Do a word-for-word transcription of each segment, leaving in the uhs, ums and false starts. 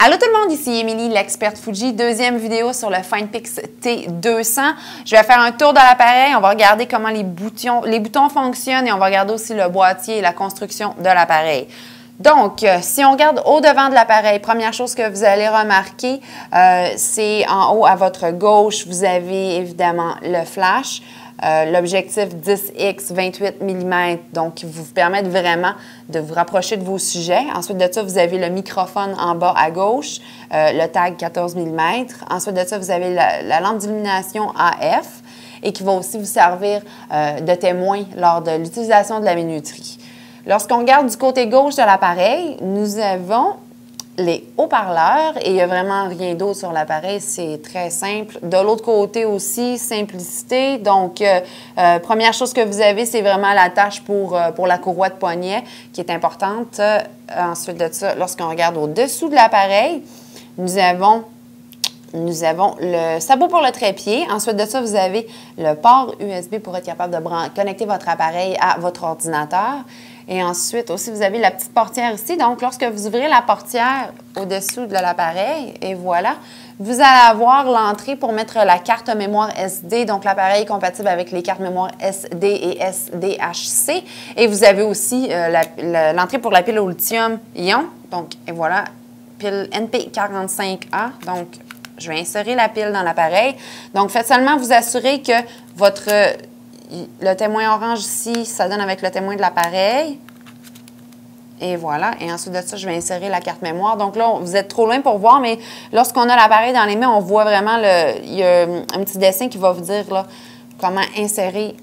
Allô tout le monde, ici Émilie, l'experte Fuji. Deuxième vidéo sur le Finepix T deux cents. Je vais faire un tour de l'appareil. On va regarder comment les boutons, les boutons fonctionnent et on va regarder aussi le boîtier et la construction de l'appareil. Donc, euh, si on regarde au devant de l'appareil, première chose que vous allez remarquer, euh, c'est en haut à votre gauche, vous avez évidemment le flash. Euh, L'objectif dix x vingt-huit millimètres, donc qui vous permet vraiment de vous rapprocher de vos sujets. Ensuite de ça, vous avez le microphone en bas à gauche, euh, le tag quatorze millimètres. Ensuite de ça, vous avez la, la lampe d'illumination A F et qui va aussi vous servir euh, de témoin lors de l'utilisation de la minuterie. Lorsqu'on regarde du côté gauche de l'appareil, nous avons les haut-parleurs et il n'y a vraiment rien d'autre sur l'appareil, c'est très simple. De l'autre côté aussi, simplicité. Donc, euh, euh, première chose que vous avez, c'est vraiment l'attache pour, euh, pour la courroie de poignet qui est importante. Euh, ensuite de ça, lorsqu'on regarde au-dessous de l'appareil, nous avons Nous avons le sabot pour le trépied. Ensuite de ça, vous avez le port U S B pour être capable de connecter votre appareil à votre ordinateur. Et ensuite, aussi, vous avez la petite portière ici. Donc, lorsque vous ouvrez la portière au-dessous de l'appareil, et voilà, vous allez avoir l'entrée pour mettre la carte mémoire S D. Donc, l'appareil est compatible avec les cartes mémoire S D et S D H C. Et vous avez aussi euh, l'entrée pour la pile au lithium-ion. Donc, et voilà, pile N P quarante-cinq A. Donc, je vais insérer la pile dans l'appareil. Donc, faites seulement vous assurer que votre, le témoin orange ici, ça donne avec le témoin de l'appareil. Et voilà. Et ensuite de ça, je vais insérer la carte mémoire. Donc là, vous êtes trop loin pour voir, mais lorsqu'on a l'appareil dans les mains, on voit vraiment, le, il y a un petit dessin qui va vous dire là, comment insérer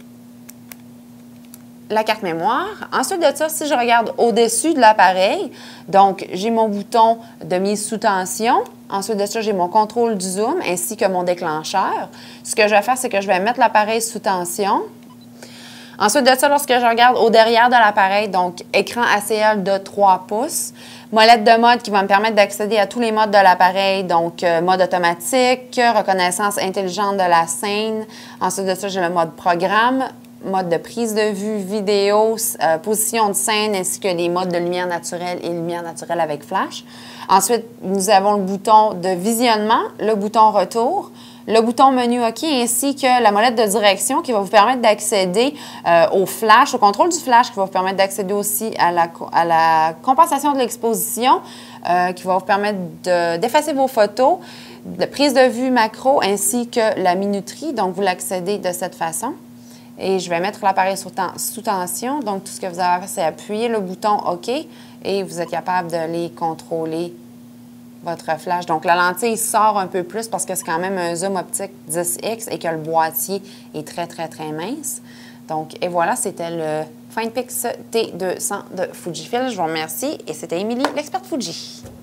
la carte mémoire. Ensuite de ça, si je regarde au-dessus de l'appareil, donc j'ai mon bouton de mise sous tension. Ensuite de ça, j'ai mon contrôle du zoom ainsi que mon déclencheur. Ce que je vais faire, c'est que je vais mettre l'appareil sous tension. Ensuite de ça, lorsque je regarde au derrière de l'appareil, donc écran A C L de trois pouces, molette de mode qui va me permettre d'accéder à tous les modes de l'appareil, donc euh, mode automatique, reconnaissance intelligente de la scène. Ensuite de ça, j'ai le mode programme, mode de prise de vue, vidéo, euh, position de scène, ainsi que les modes de lumière naturelle et lumière naturelle avec flash. Ensuite, nous avons le bouton de visionnement, le bouton retour, le bouton menu OK, ainsi que la molette de direction qui va vous permettre d'accéder euh, au flash, au contrôle du flash, qui va vous permettre d'accéder aussi à la, à la compensation de l'exposition, euh, qui va vous permettre d'effacer vos photos, de prise de vue macro, ainsi que la minuterie. Donc, vous l'accédez de cette façon. Et je vais mettre l'appareil sous, ten sous tension. Donc, tout ce que vous avez à faire, c'est appuyer le bouton OK et vous êtes capable de les contrôler, votre flash. Donc, la lentille sort un peu plus parce que c'est quand même un zoom optique dix x et que le boîtier est très, très, très mince. Donc, et voilà, c'était le Finepix T deux cents de Fujifilm. Je vous remercie et c'était Émilie, l'experte Fuji.